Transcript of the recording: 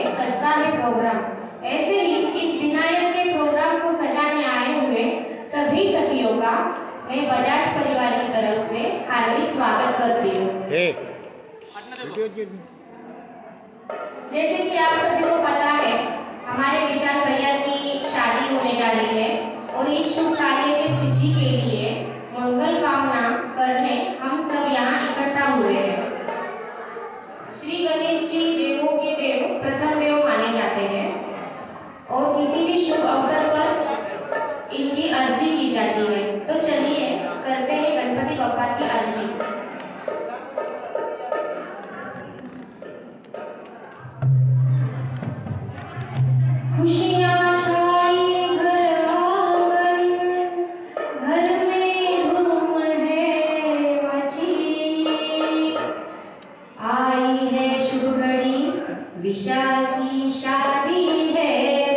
सजता है प्रोग्राम। ऐसे ही इस विनायक के प्रोग्राम को सजाने आए हुए सभी सखियों का मैं बजाज परिवार की तरफ से हार्दिक स्वागत करती हूँ। जैसे कि आप सभी को पता है, हमारे विशाल भैया की शादी होने जा रही है और इस शुभ कार्य की सिद्धि के लिए मंगल कामना करने हम सब यहाँ इकट्ठा हुए हैं। श्री गणेश जी देवों के देव, प्रथम देव माने जाते हैं और किसी भी शुभ अवसर पर इनकी अर्जी की जाती है। तो चलिए करते हैं गणपति बप्पा की अर्जी। खुशियाँ छाई घर आंगन, घर में धूम है मची, आई है शुभ घड़ी, विशाल की शादी है